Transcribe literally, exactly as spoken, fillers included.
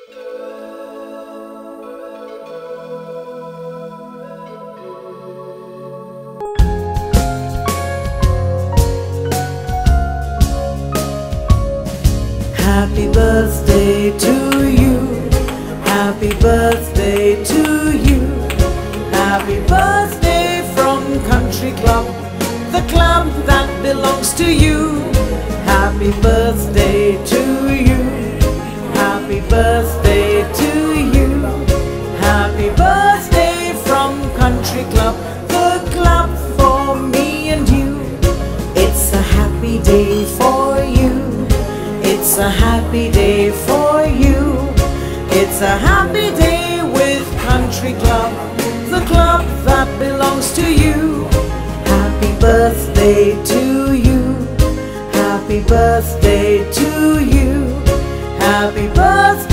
Happy birthday to you. Happy birthday to you. Happy birthday from Country Club, the club that belongs to you. Happy birthday to you. Happy birthday to you. Happy birthday from Country Club, the club for me and you. It's a happy day for you. It's a happy day for you. It's a happy day with Country Club, the club that belongs to you. Happy birthday to you. Happy birthday to you. Happy birthday.